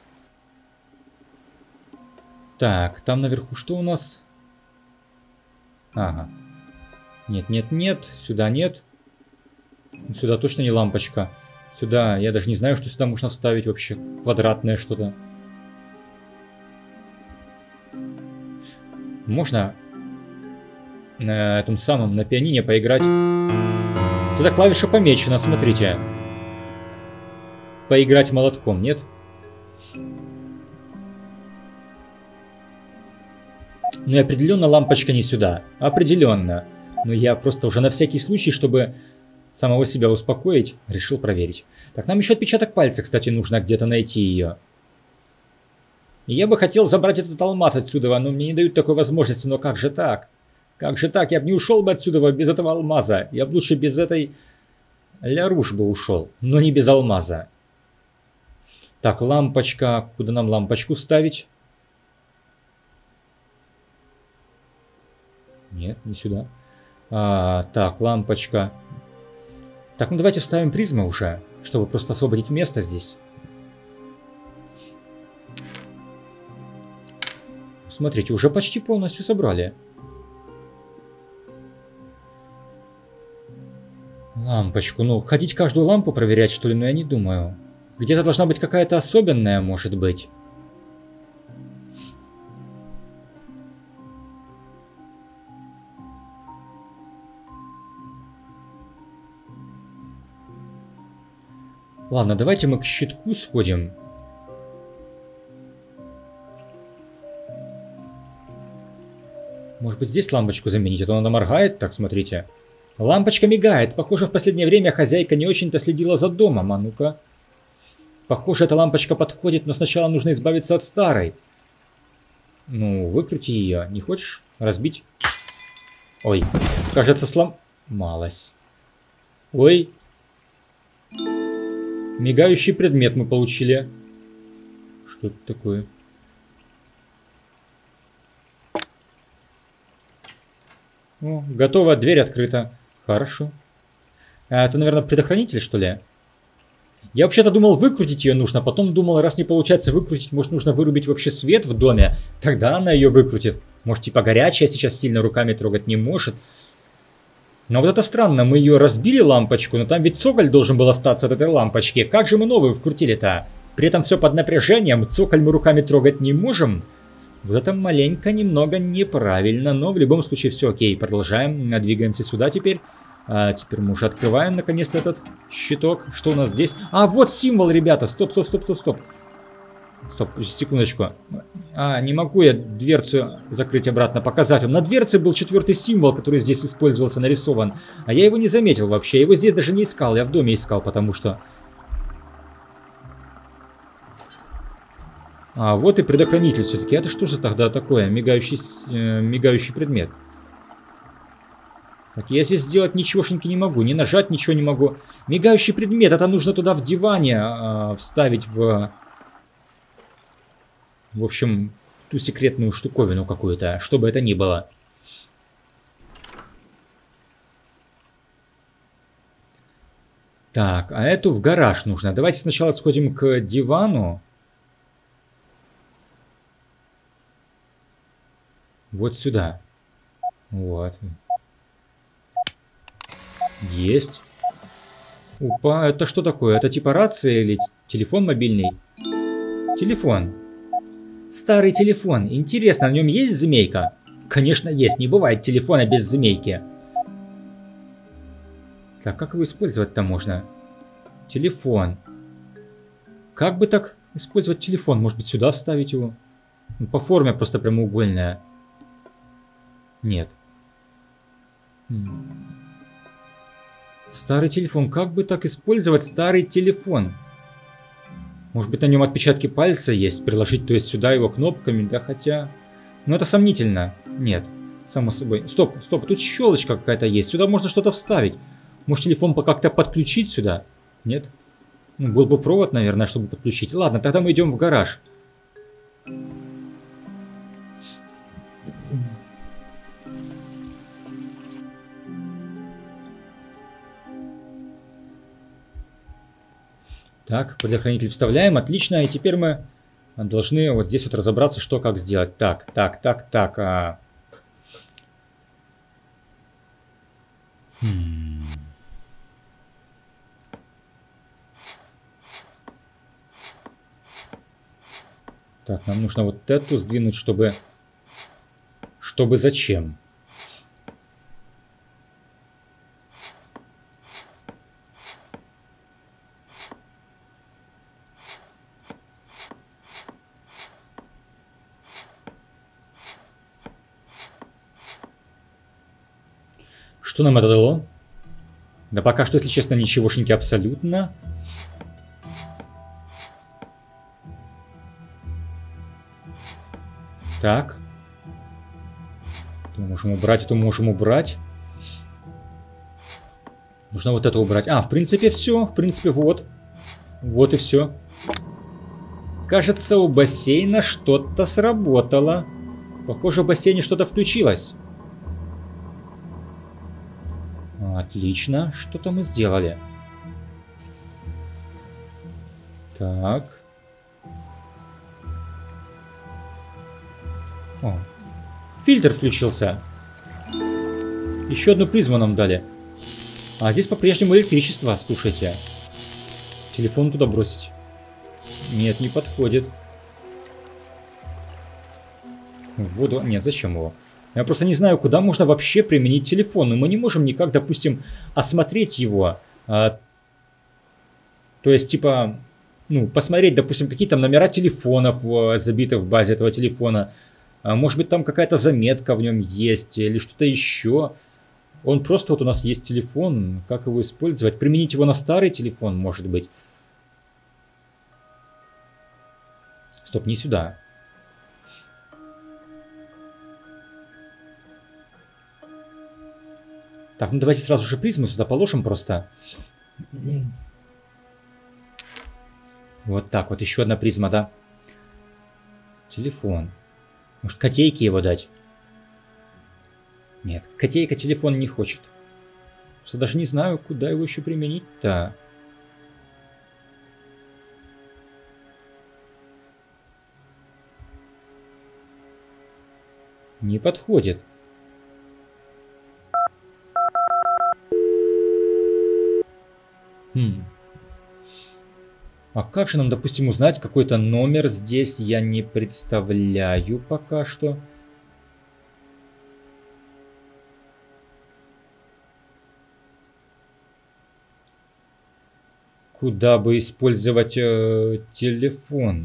Так, там наверху что у нас? Ага. Нет, нет, нет. Сюда нет. Сюда точно не лампочка. Сюда, я даже не знаю, что сюда можно вставить вообще. Квадратное что-то. Можно на этом самом, на пианине поиграть. Вот эта клавиша помечена, смотрите. Поиграть молотком, нет? Ну и определенно лампочка не сюда. Определенно. Но я просто уже на всякий случай, чтобы самого себя успокоить, решил проверить. Так, нам еще отпечаток пальца, кстати, нужно где-то найти ее. И я бы хотел забрать этот алмаз отсюда, но мне не дают такой возможности. Но как же так? Как же так? Я бы не ушел бы отсюда без этого алмаза. Я бы лучше без этой ля-руш бы ушел, но не без алмаза. Так, лампочка. Куда нам лампочку ставить? Нет, не сюда. Так, лампочка. Так, ну давайте вставим призму уже, чтобы просто освободить место здесь. Смотрите, уже почти полностью собрали. Лампочку. Ну, ходить каждую лампу проверять, что ли? Но я не думаю. Где-то должна быть какая-то особенная, может быть. Ладно, давайте мы к щитку сходим. Может быть, здесь лампочку заменить, а то она моргает. Так, смотрите. Лампочка мигает. Похоже, в последнее время хозяйка не очень-то следила за домом. А ну-ка. Похоже, эта лампочка подходит, но сначала нужно избавиться от старой. Ну, выкрути ее. Не хочешь разбить? Ой, кажется, сломалась. Ой. Мигающий предмет мы получили. Что это такое? О, готово, дверь открыта. Хорошо. А это, наверное, предохранитель, что ли? Я вообще-то думал, выкрутить ее нужно. Потом думал, раз не получается выкрутить, может, нужно вырубить вообще свет в доме. Тогда она ее выкрутит. Может, типа горячая сейчас сильно руками трогать не может. Но вот это странно. Мы ее разбили, лампочку, но там ведь цоколь должен был остаться от этой лампочки. Как же мы новую вкрутили-то? При этом все под напряжением. Цоколь мы руками трогать не можем. Вот это маленько немного неправильно. Но в любом случае все окей. Продолжаем. Двигаемся сюда теперь. Теперь мы уже открываем наконец-то этот щиток. Что у нас здесь? А, вот символ, ребята. Стоп, стоп, стоп, стоп, стоп. Стоп, секундочку. Не могу я дверцу закрыть обратно, показать вам. На дверце был 4-й символ, который здесь использовался, нарисован. А я его не заметил вообще. Я его здесь даже не искал. Я в доме искал, потому что... Вот и предохранитель все-таки. Это что же тогда такое? Мигающий предмет. Так, я здесь сделать ничегошеньки не могу. Не нажать ничего не могу. Мигающий предмет. Это нужно туда в диване вставить в общем, в ту секретную штуковину какую-то. Что бы это ни было. Так, а эту в гараж нужно. Давайте сначала сходим к дивану. Вот сюда. Вот. Есть. Опа, это что такое? Это типа рация или телефон мобильный? Телефон. Старый телефон. Интересно, на нем есть змейка? Конечно, есть. Не бывает телефона без змейки. Так, как его использовать-то можно? Телефон. Как бы так использовать телефон? Может быть, сюда вставить его? Ну, по форме просто прямоугольная. Нет. Старый телефон. Как бы так использовать старый телефон? Может быть, на нем отпечатки пальца есть? Приложить, то есть, сюда его кнопками? Да, хотя... Ну, это сомнительно. Нет. Само собой. Стоп, стоп. Тут щелочка какая-то есть. Сюда можно что-то вставить. Может, телефон как-то подключить сюда? Нет? Ну, был бы провод, наверное, чтобы подключить. Ладно, тогда мы идем в гараж. Так, предохранитель вставляем, отлично. И теперь мы должны вот здесь вот разобраться, что как сделать. Так. Так, нам нужно вот эту сдвинуть, чтобы... Чтобы зачем? Что нам это дало? Да пока что, если честно, ничегошеньки абсолютно. Так. Эту можем убрать, эту можем убрать. Нужно вот это убрать. В принципе, все. В принципе, вот. Вот и все. Кажется, у бассейна что-то сработало. Похоже, в бассейне что-то включилось. Отлично. Что-то мы сделали. Так. О. Фильтр включился. Еще одну призму нам дали. А здесь по-прежнему электричество, слушайте. Телефон туда бросить. Нет, не подходит. В воду... Нет, зачем его? Я просто не знаю, куда можно вообще применить телефон. Но мы не можем никак, допустим, осмотреть его. То есть, типа... Ну, посмотреть, допустим, какие там номера телефонов забиты в базе этого телефона. Может быть, там какая-то заметка в нем есть. Или что-то еще. Он просто вот у нас есть телефон. Как его использовать? Применить его на старый телефон, может быть. Стоп, не сюда. Так, ну давайте сразу же призму сюда положим просто. Вот так вот, еще одна призма, да? Телефон. Может, котейке его дать? Нет, котейка телефон не хочет. Просто даже не знаю, куда его еще применить-то. Не подходит. А как же нам, допустим, узнать какой-то номер здесь? Я не представляю пока что. Куда бы использовать телефон?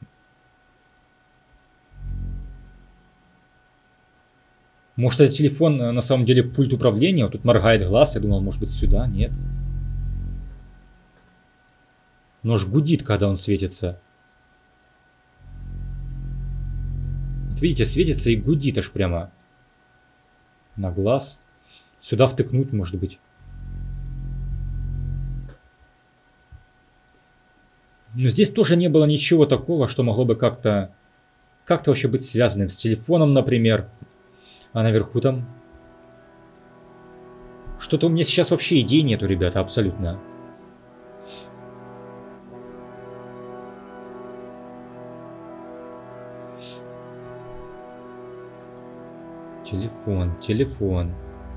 Может, это телефон на самом деле пульт управления? Вот тут моргает глаз. Я думал, может быть, сюда. Нет. Нож гудит, когда он светится. Вот видите, светится и гудит аж прямо на глаз. Сюда втыкнуть, может быть. Но здесь тоже не было ничего такого, что могло бы как-то вообще быть связанным с телефоном, например. А наверху там... Что-то у меня сейчас вообще идей нету, ребята, абсолютно. Телефон.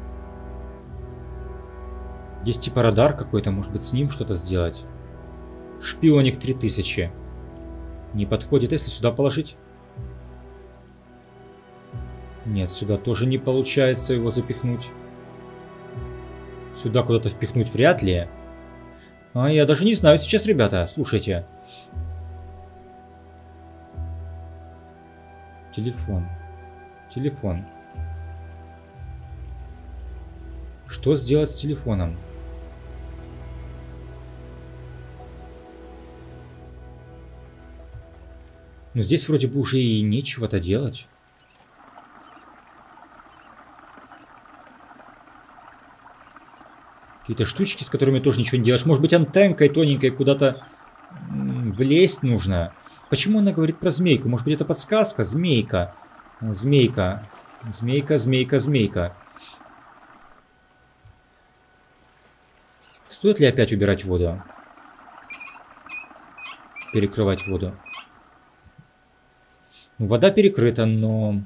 Здесь типа радар какой-то, может быть, с ним что-то сделать. Шпионик 3000. Не подходит, если сюда положить. Нет, сюда тоже не получается его запихнуть. Сюда куда-то впихнуть вряд ли. А я даже не знаю сейчас, ребята, слушайте. Телефон. Что сделать с телефоном? Ну здесь вроде бы уже и нечего-то делать. Какие-то штучки, с которыми тоже ничего не делаешь. Может быть, антенкой тоненькой куда-то влезть нужно. Почему она говорит про змейку? Может быть, это подсказка? Змейка. Змейка. Стоит ли опять убирать воду? Перекрывать воду. Вода перекрыта, но...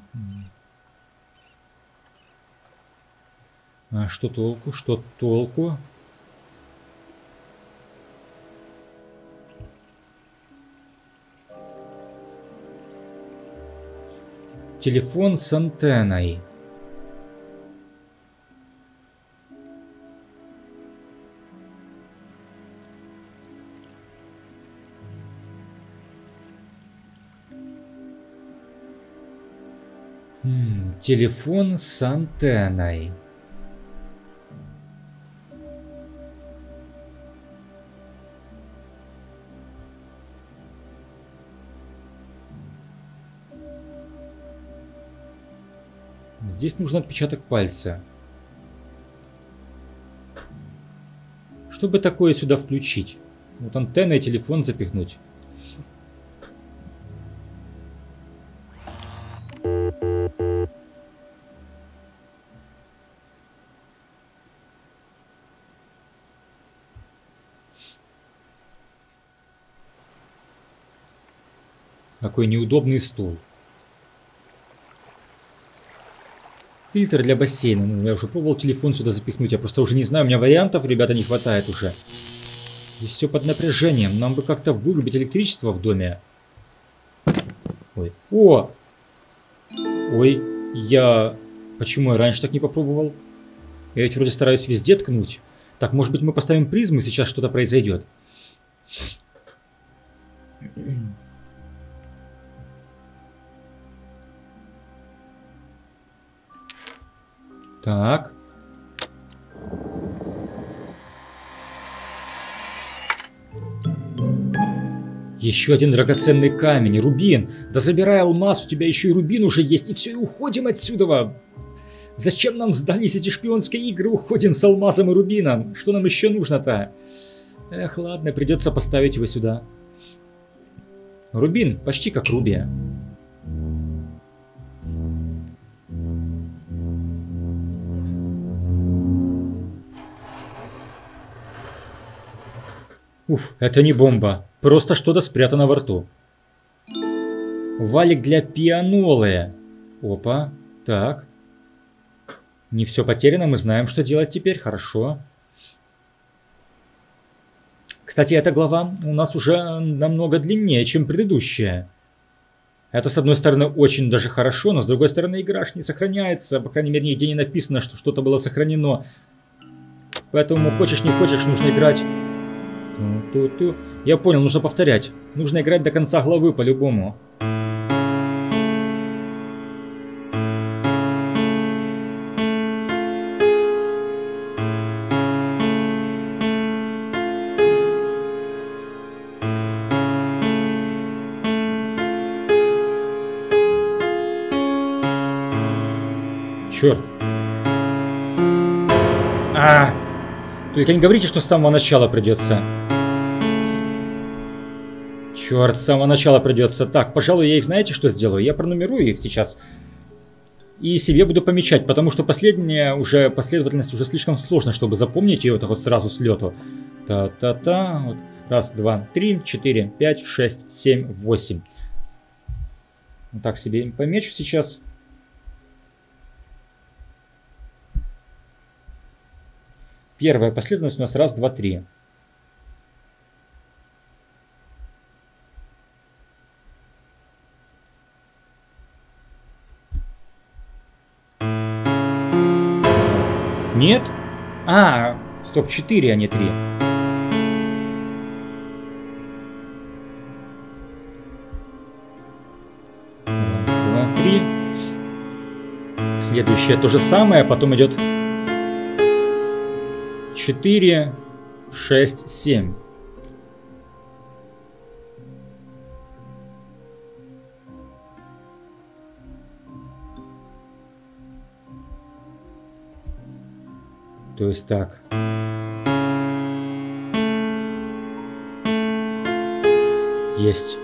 А что толку? Что толку? Телефон с антенной. Телефон с антенной. Здесь нужен отпечаток пальца. Чтобы такое сюда включить? Вот антенна и телефон запихнуть. Какой неудобный стул. Фильтр для бассейна. Ну, я уже пробовал телефон сюда запихнуть. Я просто уже не знаю. У меня вариантов, ребята, не хватает уже. Здесь все под напряжением. Нам бы как-то вырубить электричество в доме. Ой. О! Ой. Почему я раньше так не попробовал? Я ведь вроде стараюсь везде ткнуть. Так, может быть, мы поставим призму, и сейчас что-то произойдет. Так. Еще один драгоценный камень. Рубин. Да забирай алмаз, у тебя еще и рубин уже есть. И все, и уходим отсюда. Зачем нам сдались эти шпионские игры? Уходим с алмазом и рубином. Что нам еще нужно-то? Эх, ладно, придется поставить его сюда. Рубин, почти как Руби. Уф, это не бомба. Просто что-то спрятано во рту. Валик для пианолы. Опа, так. Не все потеряно, мы знаем, что делать теперь. Хорошо. Кстати, эта глава у нас уже намного длиннее, чем предыдущая. Это, с одной стороны, очень даже хорошо, но с другой стороны, игра не сохраняется. По крайней мере, нигде не написано, что что-то было сохранено. Поэтому, хочешь не хочешь, нужно играть. Я понял, нужно повторять. Нужно играть до конца главы по-любому. Черт. Только не говорите, что с самого начала придется. Черт, с самого начала придется. Так, пожалуй, я их, знаете, что сделаю? Я пронумерую их сейчас. И себе буду помечать, потому что последняя уже последовательность уже слишком сложно, чтобы запомнить ее вот так вот сразу с лету. Та-та-та. Вот. Раз, два, три, 4, 5, 6, 7, 8. Вот так себе помечу сейчас. Первая последовательность у нас раз, два, три. Нет? Стоп, 4, а не 3. Раз, два, три. Следующее то же самое, а потом идет 4, 6, 7. То есть так. Есть.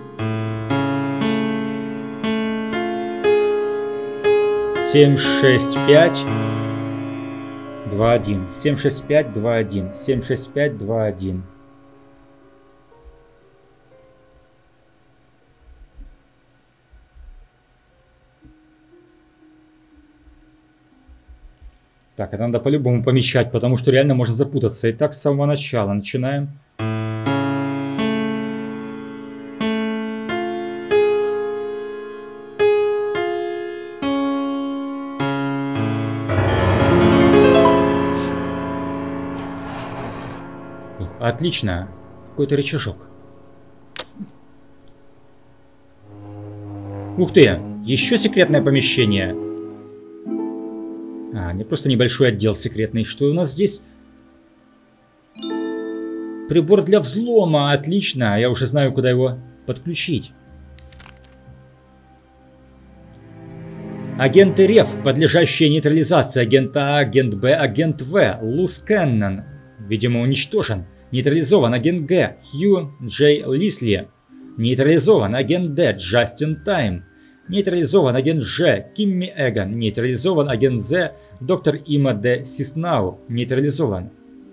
Семь, шесть, пять. 2, 1. 7, 6, 5, 2, 1. 7, 6, 5, 2, 1. Так, это надо по-любому помечать, потому что реально можно запутаться. Итак, с самого начала начинаем. Отлично. Какой-то рычажок. Ух ты! Еще секретное помещение. Не просто небольшой отдел секретный. Что у нас здесь? Прибор для взлома. Отлично. Я уже знаю, куда его подключить. Агенты РЕФ, подлежащие нейтрализации. Агент А, агент Б, агент В. Луз Кеннон. Видимо, уничтожен. Нейтрализован агент Г. Хью Джей Лисли. Нейтрализован агент Д. Джастин Тайм. Нейтрализован агент Ж. Кимми Эгон. Нейтрализован агент З. Доктор Има Д. Сиснау. Нейтрализован.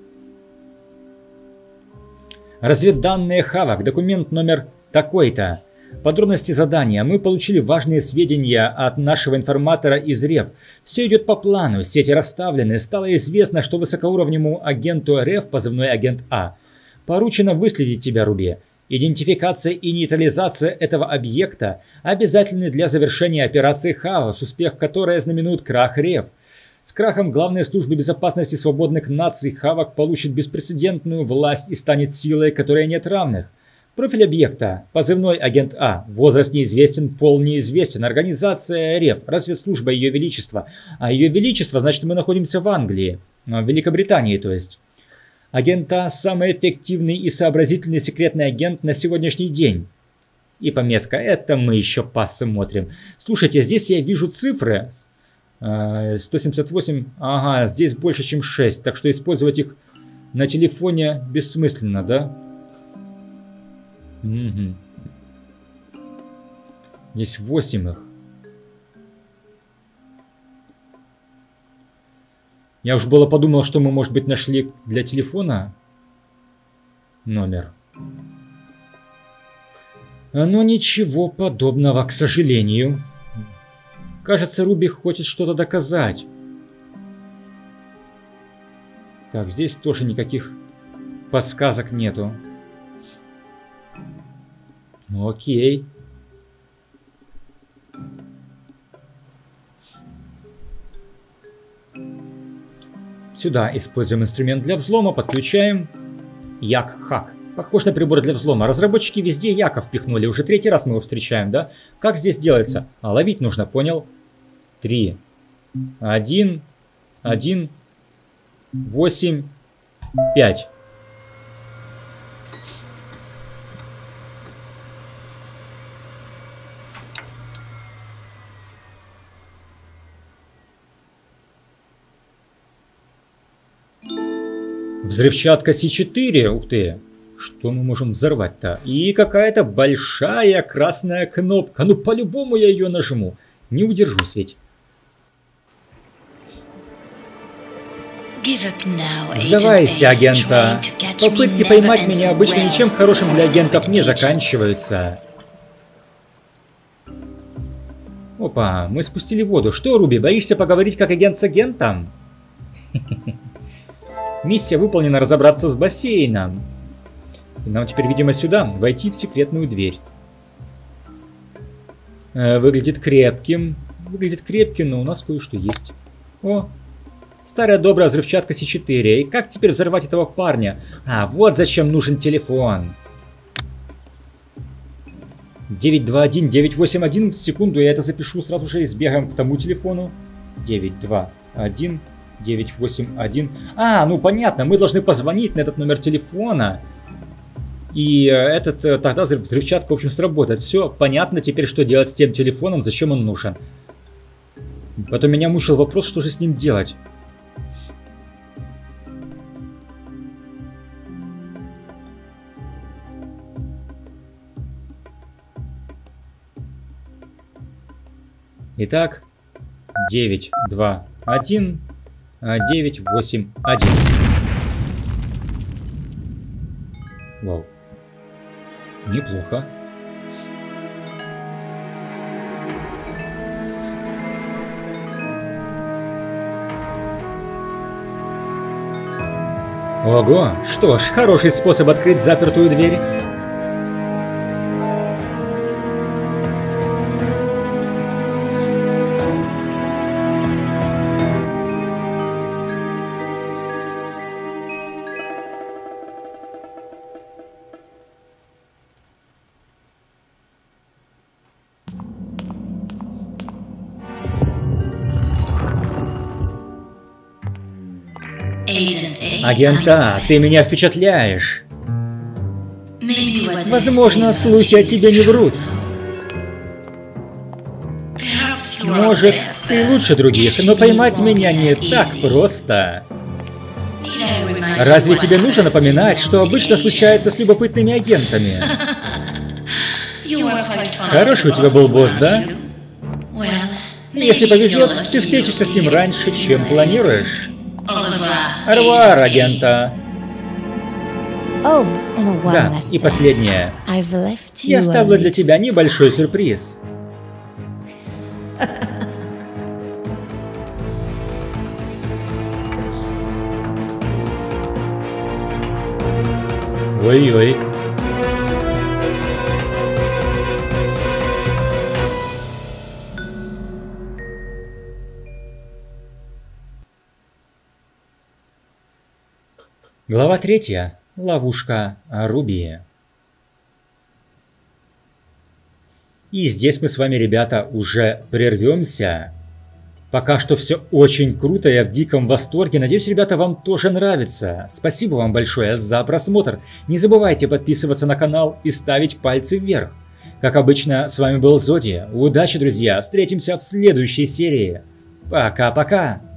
Разведданные Хавок. Документ номер такой-то. Подробности задания. Мы получили важные сведения от нашего информатора из РЕФ. Все идет по плану, сети расставлены. Стало известно, что высокоуровневому агенту РЕФ, позывной агент А, поручено выследить тебя, Руби. Идентификация и нейтрализация этого объекта обязательны для завершения операции «Хаос», успех которой знаменует крах РЕФ. С крахом главной службы безопасности свободных наций Хавок получит беспрецедентную власть и станет силой, которой нет равных. Профиль объекта. Позывной агент А. Возраст неизвестен, пол неизвестен. Организация РЕФ. Разведслужба Ее Величества. А Ее Величество, значит, мы находимся в Англии. В Великобритании, то есть. Агент А – самый эффективный и сообразительный секретный агент на сегодняшний день. И пометка. Это мы еще посмотрим. Слушайте, здесь я вижу цифры. 178. Ага, здесь больше, чем 6. Так что использовать их на телефоне бессмысленно, да? Угу. Здесь 8 их. Я уж было подумал, что мы, может быть, нашли для телефона номер. Но ничего подобного, к сожалению. Кажется, Руби хочет что-то доказать. Так, здесь тоже никаких подсказок нету. Окей. Сюда используем инструмент для взлома, подключаем як-хак. Похож на прибор для взлома. Разработчики везде яка впихнули. Уже 3-й раз мы его встречаем, да? Как здесь делается? А, ловить нужно, понял? 3, 1, 1, 8, 5. Взрывчатка С4. Ух ты. Что мы можем взорвать-то? И какая-то большая красная кнопка. Ну, по-любому я ее нажму. Не удержусь ведь. Сдавайся, агента. Попытки поймать меня обычно ничем хорошим для агентов не заканчиваются. Опа, мы спустили воду. Что, Руби, боишься поговорить как агент с агентом? Миссия выполнена, разобраться с бассейном. Нам теперь, видимо, сюда, войти в секретную дверь. Выглядит крепким. Выглядит крепким, но у нас кое-что есть. О, старая добрая взрывчатка С4. И как теперь взорвать этого парня? А, вот зачем нужен телефон. 921-981. Секунду, я это запишу сразу же и сбегаем к тому телефону. 921 981. А, ну понятно, мы должны позвонить на этот номер телефона. И тогда взрывчатка, в общем, сработает. Все понятно теперь, что делать с тем телефоном, зачем он нужен. Потом меня мучил вопрос, что же с ним делать. Итак, 921 981. Вау. Неплохо. Ого, что ж, хороший способ открыть запертую дверь. Агент А, ты меня впечатляешь. Возможно, слухи о тебе не врут. Может, ты лучше других, но поймать меня не так просто. Разве тебе нужно напоминать, что обычно случается с любопытными агентами? Хороший у тебя был босс, да? Если повезет, ты встретишься с ним раньше, чем планируешь. Арвар, агента. Да, и последнее. Я оставила для тебя небольшой сюрприз. Ой-ой. Глава 3. Ловушка Руби. И здесь мы с вами, ребята, уже прервемся. Пока что все очень круто, я в диком восторге. Надеюсь, ребята, вам тоже нравится. Спасибо вам большое за просмотр. Не забывайте подписываться на канал и ставить пальцы вверх. Как обычно, с вами был Зоди. Удачи, друзья. Встретимся в следующей серии. Пока-пока.